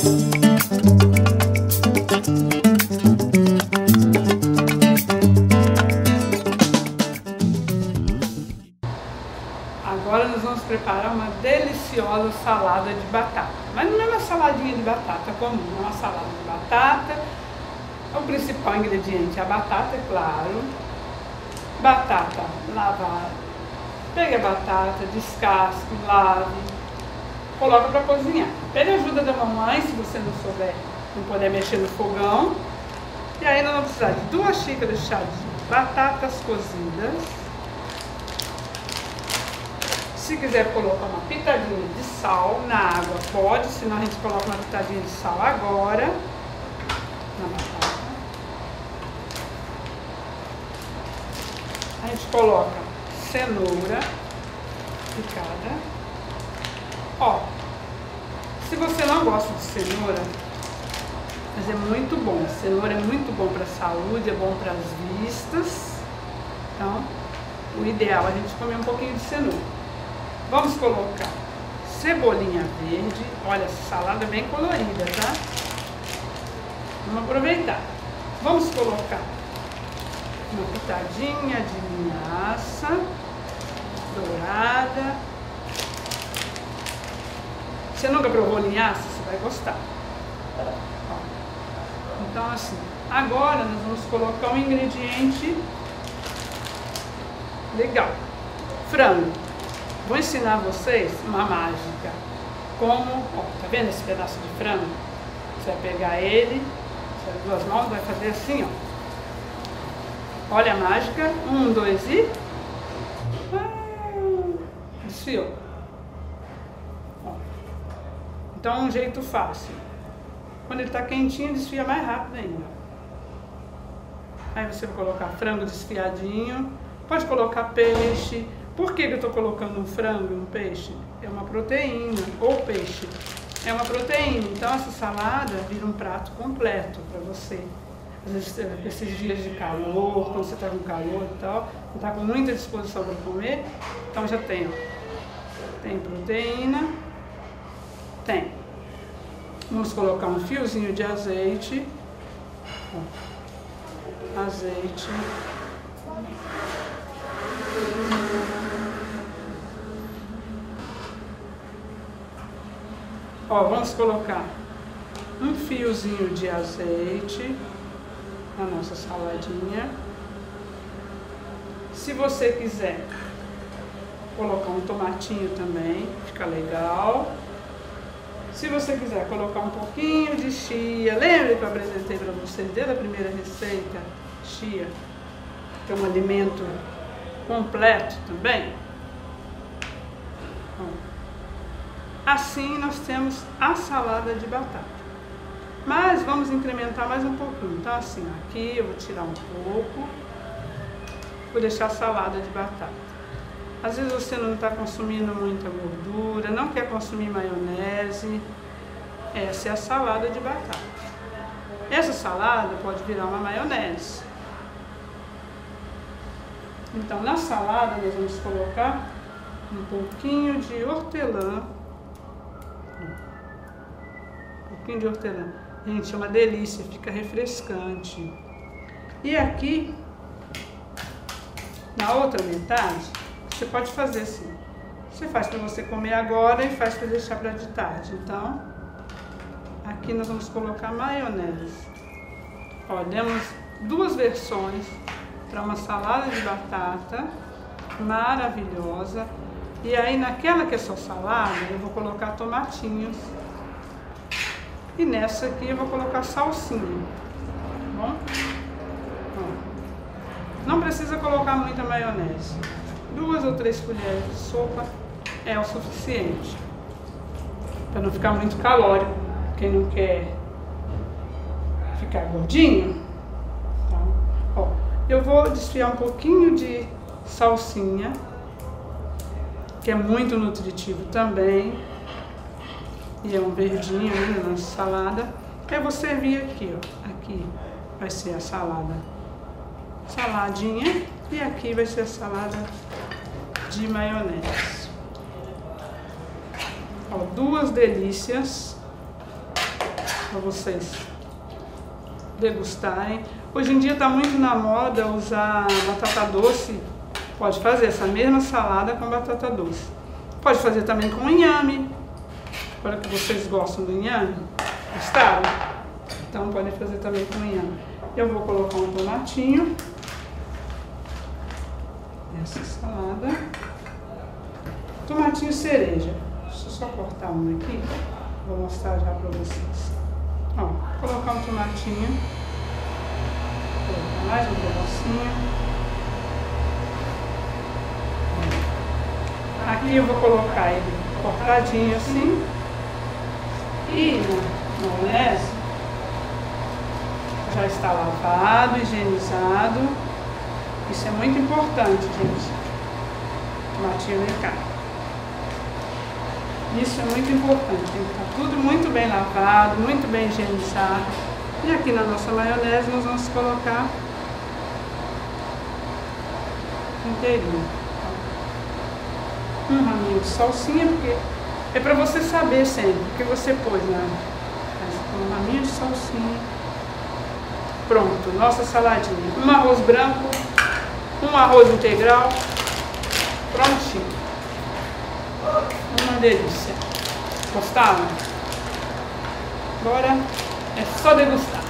Agora nós vamos preparar uma deliciosa salada de batata. Mas não é uma saladinha de batata comum, é uma salada de batata. O principal ingrediente é a batata, é claro. Batata lavada. Pegue a batata, descasque, lave, coloca para cozinhar. Pede ajuda da mamãe, se você não souber, não puder mexer no fogão. E aí nós vamos precisar de 2 xícaras de chá de batatas cozidas. Se quiser colocar uma pitadinha de sal na água, pode, senão a gente coloca uma pitadinha de sal agora na batata. A gente coloca cenoura picada. Ó, se você não gosta de cenoura, mas é muito bom, cenoura é muito bom para a saúde, é bom para as vistas. Então, o ideal é a gente comer um pouquinho de cenoura. Vamos colocar cebolinha verde. Olha, essa salada é bem colorida, tá? Vamos aproveitar. Vamos colocar uma pitadinha de linhaça dourada. Você nunca provou linhaça? Você vai gostar. Então, assim, agora nós vamos colocar um ingrediente legal: frango. Vou ensinar vocês uma mágica. Como, ó, tá vendo esse pedaço de frango? Você vai pegar ele, as 2 mãos, vai fazer assim, ó. Olha a mágica. 1, 2 e... desfiou. Ó. Então, um jeito fácil. Quando ele tá quentinho, desfia mais rápido ainda. Aí você vai colocar frango desfiadinho. Pode colocar peixe. Por que eu estou colocando um frango e um peixe? É uma proteína, ou peixe. É uma proteína, então essa salada vira um prato completo para você. Às vezes, esses dias de calor, quando você está com calor e tal, não está com muita disposição para comer, então já tem, ó. Tem proteína, tem. Vamos colocar um fiozinho de azeite. Ó. Azeite. Ó, vamos colocar um fiozinho de azeite na nossa saladinha. Se você quiser colocar um tomatinho também, fica legal. Se você quiser colocar um pouquinho de chia, lembra que eu apresentei para vocês desde a primeira receita? Chia, que é um alimento completo também. Assim nós temos a salada de batata. Mas vamos incrementar mais um pouquinho. Então assim, aqui eu vou tirar um pouco. Vou deixar a salada de batata. Às vezes você não está consumindo muita gordura, não quer consumir maionese. Essa é a salada de batata. Essa salada pode virar uma maionese. Então na salada nós vamos colocar um pouquinho de hortelã. Um pouquinho de hortelã. Gente, é uma delícia, fica refrescante. E aqui, na outra metade, você pode fazer assim. Você faz para você comer agora e faz para deixar para de tarde. Então, aqui nós vamos colocar maionese. Ó, demos 2 versões para uma salada de batata maravilhosa. E aí naquela que é só salada, eu vou colocar tomatinhos. E nessa aqui eu vou colocar salsinha, tá bom? Ó. Não precisa colocar muita maionese. 2 ou 3 colheres de sopa é o suficiente. Para não ficar muito calórico. Quem não quer ficar gordinho. Tá? Ó, eu vou desfiar um pouquinho de salsinha, que é muito nutritivo também. E é um verdinho aí na nossa salada. Eu vou servir aqui, ó. Aqui vai ser a salada. Saladinha. E aqui vai ser a salada de maionese. Ó, 2 delícias. para vocês degustarem. Hoje em dia está muito na moda usar batata doce. Pode fazer essa mesma salada com batata doce. Pode fazer também com inhame. Agora que vocês gostam do inhame, gostaram? Então pode fazer também com inhame. Eu vou colocar um tomatinho nessa salada. Tomatinho cereja. Deixa eu só cortar um aqui. Vou mostrar já para vocês. Ó, vou colocar um tomatinho. Vou colocar mais um pedacinho. Aqui eu vou colocar ele cortadinho assim. E na maionese já está lavado, higienizado. Isso é muito importante, gente. Tomatinho nem cai. Isso é muito importante. Tem que estar tudo muito bem lavado, muito bem higienizado. E aqui na nossa maionese nós vamos colocar inteirinho. Um raminho de salsinha, porque é para você saber sempre o que você pôs, né? Um raminho de salsinha. Pronto, nossa saladinha. Um arroz branco, um arroz integral. Prontinho. Uma delícia. Gostaram? Agora é só degustar.